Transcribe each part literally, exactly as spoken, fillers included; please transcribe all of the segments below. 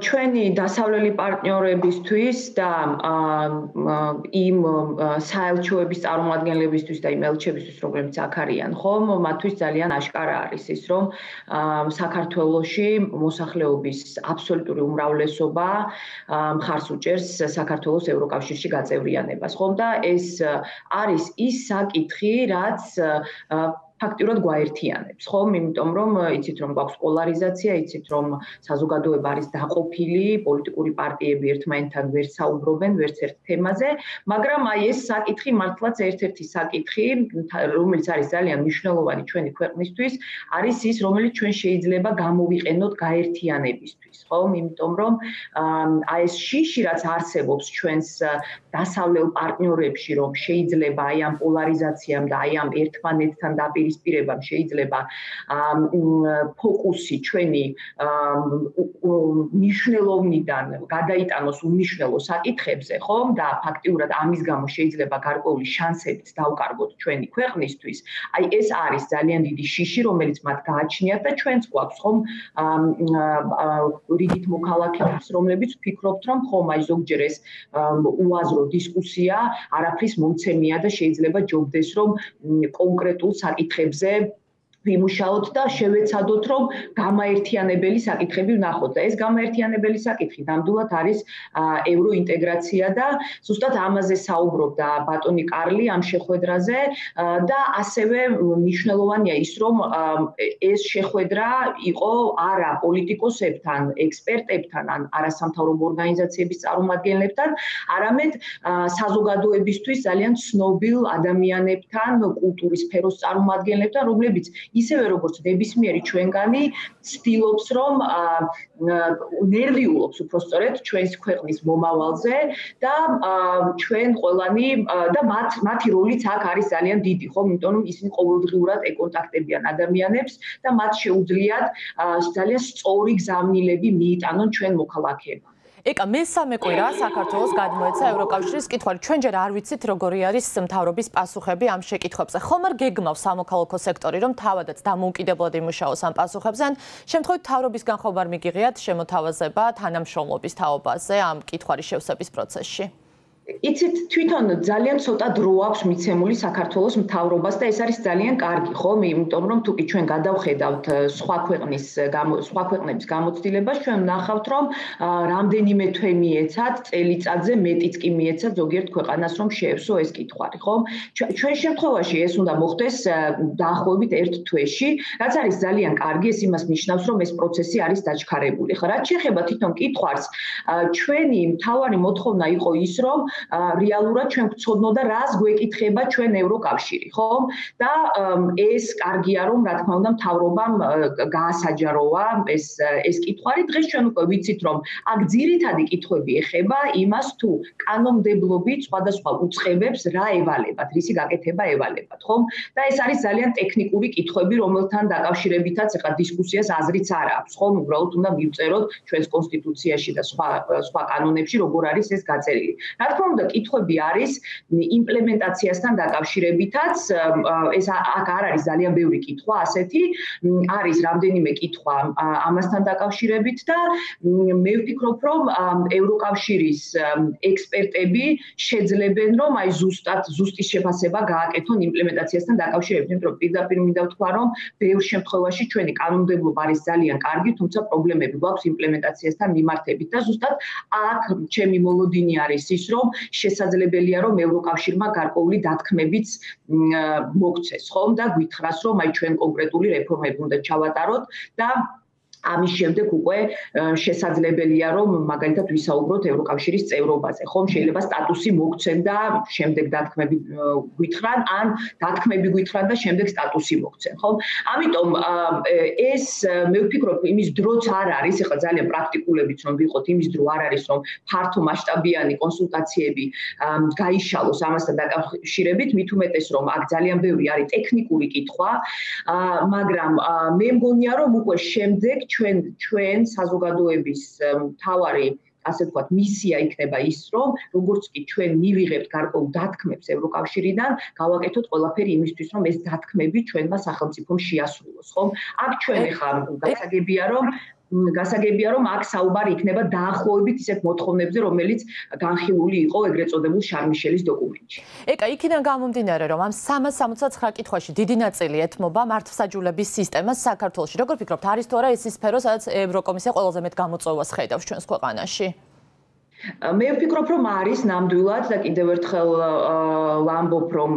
ჩვენი დასავლელი პარტნიორებისთვის და იმ საელჩოების წარმომადგენლებისთვის და იმ ელჩებისთვის, რომლებიც აქ არიან, ხომ, მათთვის ძალიან აშკარა არის ის, რომ საქართველოში მოსახლეობის აბსოლუტური უმრავლესობა მხარს უჭერს საქართველოს ევროკავშირში გაწევრიანებას, ხომ და ეს არის ის საკითხი, რაც ფაქტიურად გვაერთიანებს, ხომ? იმიტომ რომ იცით რომ გვაქვს პოლარიზაცია, იცით რომ საზოგადოება არის დაყოფილი, პოლიტიკური პარტიები ერთმანეთთან ვერ საუბრობენ ვერც ერთ თემაზე, მაგრამ აი ეს საკითხი მართლაც ერთ-ერთი საკითხი, რომელიც არის ძალიან მნიშვნელოვანი ჩვენი ქვეყნისთვის, არის ის, რომელიც ჩვენ შეიძლება გამოვიყენოთ გაერთიანებისთვის, ხომ? იმიტომ რომ აი ეს შიში, რაც არსებობს ჩვენს დასავლელ პარტნიორებში, რომ შეიძლება აი ამ პოლარიზაციამ და აი ამ ერთმანეთთან დაპირისპირებამ შეიძლება ფოკუსი ჩვენი მნიშვნელოვნიდან გადაიტანოს უმნიშვნელო საკითხებზე, ხომ? და ფაქტიურად ამის გამო შეიძლება გარკვეული შანსებიც დავკარგოთ ჩვენი ქვეყნისთვის. აი ეს არის ძალიან დიდი შიში, რომელიც მათ გააჩნიათ და ჩვენც გვაქვს, ხომ? რიგით მოქალაქეებს, რომლებიც ვფიქრობთ, რომ ხომ აი ზოგჯერ ეს უაზრო დისკუსია არაფრის მომცემია და შეიძლება ჯობდეს, რომ კონკრეტულ საკითხებზე ვიმუშაოთ და შევეცადოთ, რომ გამაერთიანებელი საკითხები ვნახოთ და ეს გამაერთიანებელი საკითხი ნამდვილად არის ევროინტეგრაცია და ზუსტად ამაზე საუბრობდა ბატონი კარლი ამ შეხვედრაზე და ასევე მნიშვნელოვანია ის, რომ ეს შეხვედრა იყო არა პოლიტიკოსებთან, ექსპერტებთან, ან არასამთავრობო ორგანიზაციების წარმომადგენლებთან, არამედ საზოგადოებისთვის ძალიან ცნობილ ადამიანებთან, კულტურის სფეროს წარმომადგენლებთან, რომლებიც ისევე როგორც ნებისმიერი ჩვენგანი ცდილობს, რომ ნერვიულობს უпростоრედ ჩვენს ქვეყნის მომავალზე და ჩვენ ყველანი და მათ მათი როლიც აქ არის ძალიან დიდი, ხო? იმიტომ რომ ისინი ყოველდღიურად ეკონტაქტებიან ადამიანებს და მათ შეუძლიათ ძალიან სწორი გზავნილები მიიტანონ ჩვენ მოქალაქეებმა. ეკა მესამე კვირა საქართველოს გადმოეცა ევროკავშირის კითხვარი. ჩვენ ჯერ არ ვიცით როგორი არის მთავრობის პასუხები ამ შეკითხვებზე. ხომ არ გეგმავს სამოქალაქო სექტორი, რომ თავადაც დამოუკიდებლად იმუშაოს ამ პასუხებზე, ან შემთხვევით მთავრობისგან ხომ არ მიგიღიათ შემოთავაზება თანამშრომლობის თაობაზე ამ კითხვარის შევსების პროცესში? იცით, თვითონ ძალიან ცოტა დრო აქვს მიცემული საქართველოს მთავრობას და ეს არის ძალიან კარგი, ხომ? იმიტომ რომ თუკი ჩვენ გადავხედავთ სხვა ქვეყნის სხვა ქვეყნების გამოცდილებას, ჩვენ ვნახავთ, რომ რამდენიმე თვე მიეცათ, წელიწადზე მეტიც კი მიეცათ ზოგიერთ ქვეყანას, რომ შეევსო ეს კითხვარი, ხომ? ჩვენ შემთხვევაში ეს უნდა მოხდეს დაახლოებით ერთ თვეში, რაც არის ძალიან კარგი, ეს იმას ნიშნავს, რომ ეს პროცესი არის დაჩქარებული. ხო, რაც შეეხება თვითონ კითხვარს, ჩვენი მთავარი მოთხოვნა იყო ის, რომ რეალურად ჩვენ გვცოდნოდა რას გვეკითხება ჩვენ ევროკავშირი, ხო? და ეს კარგია, რომ რა თქმა უნდა მთავრობამ გაასაჯაროვა ეს ეს კითხვარი. დღეს ჩვენ უკვე ვიცით, რომ აქ ძირითადი კითხვები ეხება იმას, თუ კანონმდებლობით სხვადასხვა უწყებებს რა ევალებათ, რისი გაკეთება ევალებათ, ხო? და ეს არის ძალიან ტექნიკური კითხვები, რომელთან დაკავშირებითაც ახლა დისკუსიას აზრიც არ აქვს, ხო? უბრალოდ უნდა მივწეროთ ჩვენს კონსტიტუციაში და სხვა სხვა კანონებში როგორ არის ეს გაწერილი. რა თქმა უნდა, კითხვები არის იმპლემენტაციასთან დაკავშირებითაც, ეს აქ არ არის ძალიან ბევრი კითხვა ასეთი, არის რამდენიმე კითხვა ამასთან დაკავშირებით და მე ვფიქრობ, რომ ევროკავშირის ექსპერტები შეძლებენ, რომ აი ზუსტად ზუსტის შეფასება გააკეთონ იმპლემენტაციასთან დაკავშირებით, იმიტომ რომ პირდაპირ მინდა ვთქვა, რომ ბევრ შემთხვევაში ჩვენი კანონმდებლობა არის ძალიან კარგი, თუმცა პრობლემები გვაქვს იმპლემენტაციასთან მიმართებით და ზუსტად აქ ჩემი მოლოდინი არის ის, რომ შესაძლებელია, რომ ევროკავშირმა გარკვეული დათქმებიც მოგცეს, ხომ? და გითხრას, რომ აი ჩვენ კონკრეტული რეფორმები უნდა ჩავატაროთ და ამის შემდეგ უკვე შესაძლებელია, რომ მაგალითად ვისაუბროთ ევროკავშირის წევრობაზე, ხომ? შეიძლება სტატუსი მოგცენ და შემდეგ დათქმები გითხრან, ან დათქმები გითხრან და შემდეგ სტატუსი მოგცენ, ხომ? ამიტომ ეს მე ვფიქრობ, იმის დროც არ არის, ეხლა ძალიან პრაქტიკულებიც რომ ვიყოთ, იმის დრო არ არის, რომ ფართო მასშტაბიანი კონსულტაციები გაიშალოს ამასთან დაკავშირებით, მით უმეტეს, რომ აქ ძალიან ბევრი არის ტექნიკური კითხვა, მაგრამ მე მგონია, რომ უკვე შემდეგ ჩვენ ჩვენ საზოგადოების მთავარი ასე ვთქვათ, მისია იქნება ის, რომ როგორც კი ჩვენ მივიღებთ გარკვეულ დათქმებს ევროკავშირიდან, გავაკეთოთ ყველაფერი იმისთვის, რომ ეს დათქმები ჩვენმა სახელმწიფომ შეასრულოს, ხომ? აქ ჩვენ ახლა გასაგებია, რომ გასაგებია რომ აქ საუბარი იქნება დაახლოებით ისეთ მოთხოვნებზე, რომელიც განხილული იყო ეგრეთ წოდებულ შარმიშელის დოკუმენტში. ეკა, იქიდან გამომდინარე, რომ ამ სამას სამოცდაცხრა კითხვაში დიდი ნაწილი ეთმობა მართლმსაჯულების სისტემას საქართველოში. როგორ ფიქრობთ, არის თუ არა ეს ის სფერო, სადაც ევროკომისია ყველაზე მეტ გამოწვევას ხედავს ჩვენს ქვეყანაში? მე ვფიქრობ, რომ არის ნამდვილად და კიდევ ერთხელ ვამბობ, რომ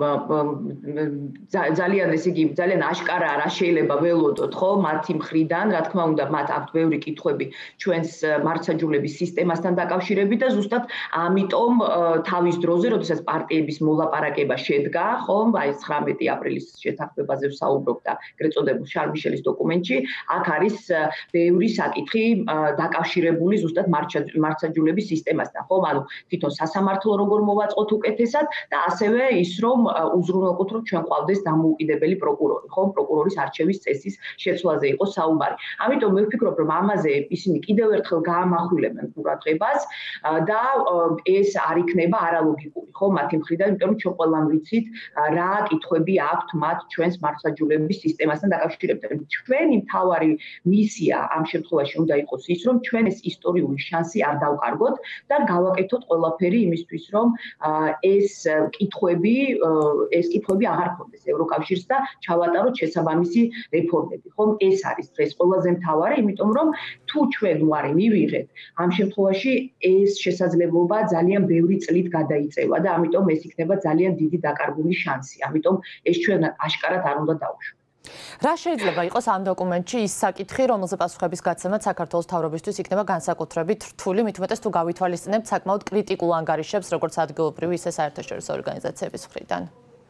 ძალიან ესე იგი ძალიან აშკარაა რა შეიძლება ველოდოთ, ხო, მათი მხრიდან, რა თქმა უნდა, მათ აქვთ ბევრი კითხვები ჩვენს მართლმსაჯულების სისტემასთან დაკავშირებით და ზუსტად ამიტომ თავის დროზე, როდესაც პარტიების მოლაპარაკება შედგა, ხო, აი ცხრამეტი აპრილის შეთანხმებაზე ვსაუბრობ და ეგრეთ წოდებულ შარმიშელის დოკუმენტში, აქ არის ბევრი საკითხი დაკავშირებული ზუსტად მართლმსაჯულების სისტემასთან. ხო, ანუ თვითონ სასამართლო როგორ მოვაწყოთ უკეთესად და ასევე ის რომ უზრუნველყოთ რომ ჩვენ ყავდეს დამოუკიდებელი პროკურორი, ხო, პროკურორის არჩევის წესის შეცვლაზე იყო საუბარი. ამიტომ მე ვფიქრობ, რომ ამაზე ისინი კიდევ ერთხელ გაამახვილებენ ყურადღებას და ეს არ იქნება არალოგიკური, ხო, მათი მხრიდან, იმიტომ რომ ჩვენ ყველამ ვიცით რა კითხვები აქვთ მათ ჩვენს მართლმსაჯულების სისტემასთან დაკავშირებით. ჩვენი მთავარი მისია ამ შემთხვევაში უნდა იყოს ის, რომ ჩვენ ეს ისტორიული შანსი არ დავკარგოთ და გავაკეთოთ ყველაფერი იმისთვის, რომ ეს კითხვები, ეს კითხვები აღარ ქონდეს ევროკავშირს და ჩავატაროთ შესაბამისი რეფორმები. ხომ ეს არის დღეს ყველაზე მთავარი, იმიტომ რომ თუ ჩვენ უარი მივიღეთ, ამ შემთხვევაში ეს შესაძლებლობა ძალიან ბევრი წლით გადაიწევა და ამიტომ ეს იქნება ძალიან დიდი დაკარგული შანსი. ამიტომ ეს ჩვენ აშკარად არ უნდა დავუშვათ. რა შეიძლება იყოს ამ დოკუმენტში ის საკითხი, რომელზე პასუხების გაცემაც საქართველოს მთავრობისთვის იქნება განსაკუთრებით რთული, მით უმეტეს თუ გავითვალისწინებთ საკმაოდ კრიტიკულ ანგარიშებს, როგორც ადგილობრივი, ისე საერთაშორისო ორგანიზაციების მხრიდან?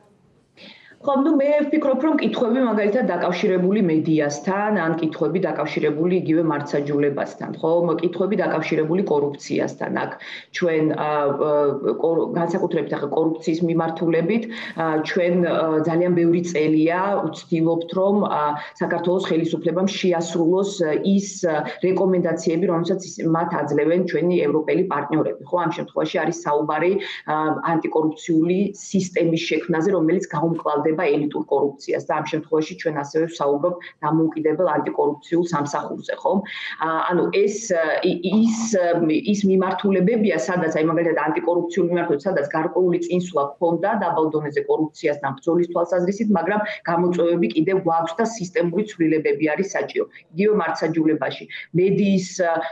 ხო, ნუ მე ვფიქრობ, რომ კითხვები მაგალითად დაკავშირებული მედიასთან, ან კითხვები დაკავშირებული იგივე მართლმსაჯულებასთან, ხო, კითხვები დაკავშირებული კორუფციასთან. აქ ჩვენ განსაკუთრებით ახლა კორუფციის მიმართულებით ჩვენ ძალიან ბევრი წელია ვცდილობთ, რომ საქართველოს ხელისუფლებამ შეასრულოს ის რეკომენდაციები, რომელსაც მათ აძლევენ ჩვენი ევროპელი პარტნიორები, ხო, ამ შემთხვევაში არის საუბარი ანტიკორუფციული სისტემის შექმნაზე, რომელიც გაუმკლავდება ელიტურ კორუფციას და ამ შემთხვევაში ჩვენ ასევე ვსაუბრობ დამოუკიდებელ ანტიკორუფციულ სამსახურზე, ხო? ანუ ეს ის ის მიმართულებებია, სადაც აი მაგალითად ანტიკორუფციული მიმართულებით, სადაც გარკვეული წინსვლა ჰქონდა დაბალ დონეზე კორუფციასთან ბრძოლის თვალსაზრისით, მაგრამ გამოწვევები კიდევ გვაქვს და სისტემური ცვლილებები არის საჭირო. იგივე მართლმსაჯულებაში, მედიის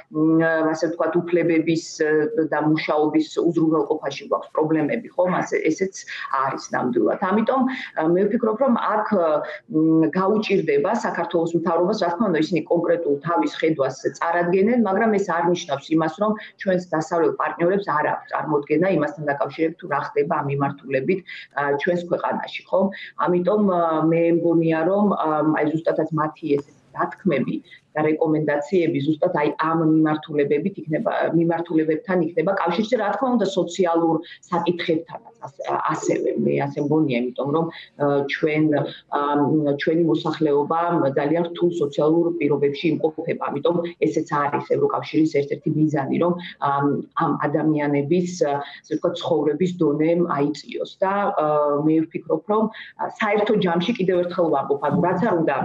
ასე ვთქვათ, უფლებების და მუშაობის უზრუნველყოფაში გვაქვს პრობლემები, ხო? ესეც არის ნამდვილად. ამიტომ მე ვფიქრობ, რომ აქ გაუჭირდება საქართველოს მთავრობას, რა თქმა უნდა, ისინი კონკრეტულ თავის ხედვას წარადგენენ, მაგრამ ეს არ ნიშნავს იმას, რომ ჩვენს დასავლელ პარტნიორებს არ აქვს წარმოდგენა იმასთან დაკავშირებით, თუ რა ხდება ამ მიმართულებით ჩვენს ქვეყანაში, ხო? ამიტომ მე მგონია, რომ აი ზუსტადაც მათი ესეთი დათქმები და რეკომენდაციები ზუსტად აი ამ მიმართულებებით იქნება მიმართულებებთან იქნება კავშირში, რა თქმა უნდა, სოციალურ საკითხებთანაც ასევე მე ასე მგონია, იმიტომ რომ ჩვენ ჩვენი მოსახლეობა ძალიან რთულ სოციალურ პირობებში იმყოფება. ამიტომ ესეც არის ევროკავშირის ერთ-ერთი მიზანი, რომ ამ ადამიანების ასე ვთქვათ ცხოვრების დონე აიწიოს და მე ვფიქრობ, რომ საერთო ჯამში კიდევ ერთხელ ვამბობ, ანუ რაც არ უნდა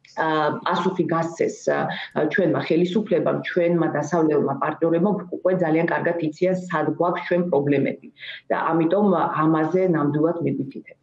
პასუხი გასცეს ჩვენმა ხელისუფლებამ, ჩვენმა დასავლელმა პარტნიორებმა უკვე ძალიან კარგად იციან, სად გვაქვს ჩვენ პრობლემები და ამიტომ ამაზე ნამდვილად მიგვითითებ.